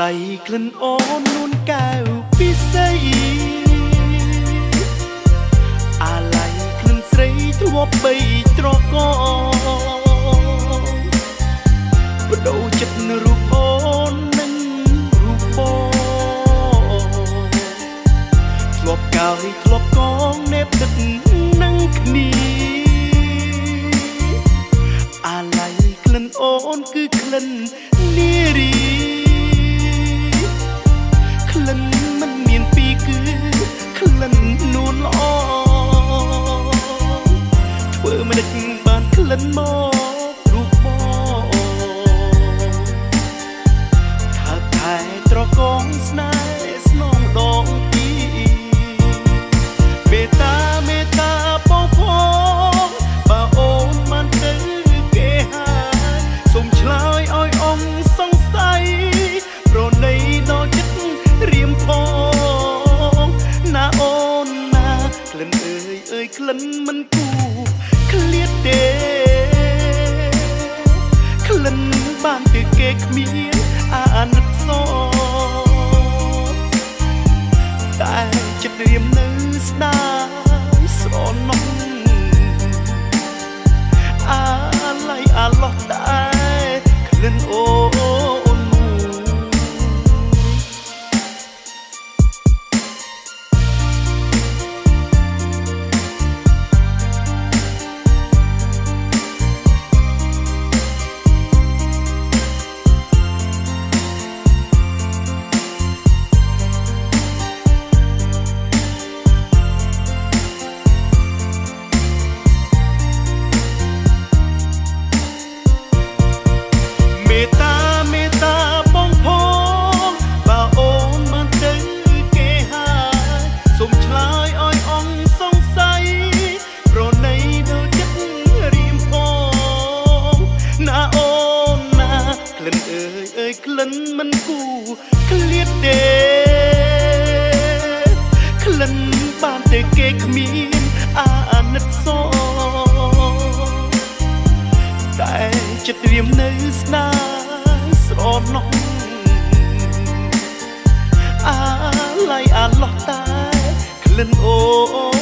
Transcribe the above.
ឡៃក្លិនអូននួនកែវពិសេសអាឡៃក្លិនស្រីធ្លាប់បីត្រកបដូរចិត្តនៅរូបអូននិងរូបបងធ្លាប់កាយធ្លាប់កងនេបដិតនឹងគ្នាអាឡៃក្លិនអូនគឺក្លិននារីក្លិនមិនមានពីរគឺក្លិននួនល្អធ្វើមិនដេចបានក្លិនមករូបបងថាថែត្រកងស្នេហ៍ស្នងដងពីមេត្តាមេត្តាបងផងបើអូនបានទៅគេហើយសូមឆ្លើយឲ្យអងសង្ស័យប្រណីដល់ចិត្តរៀមផងណាអូនណាក្លិនអើយក្លិនមិនគូឃ្លាតទេក្លិនបានពីគេគ្មានអាណិតសតែចិត្តរៀមនៅស្ដាយស្រណោះអាឡៃអាឡោះដែរក្លិនអូនក្លិនមិនគូឃ្លាតទេក្លិនបានតែគេគ្មានអាណិតសតែចិត្តរៀមនៅស្ដាយស្រណោះអាឡៃអាឡោះតែក្លិនអូ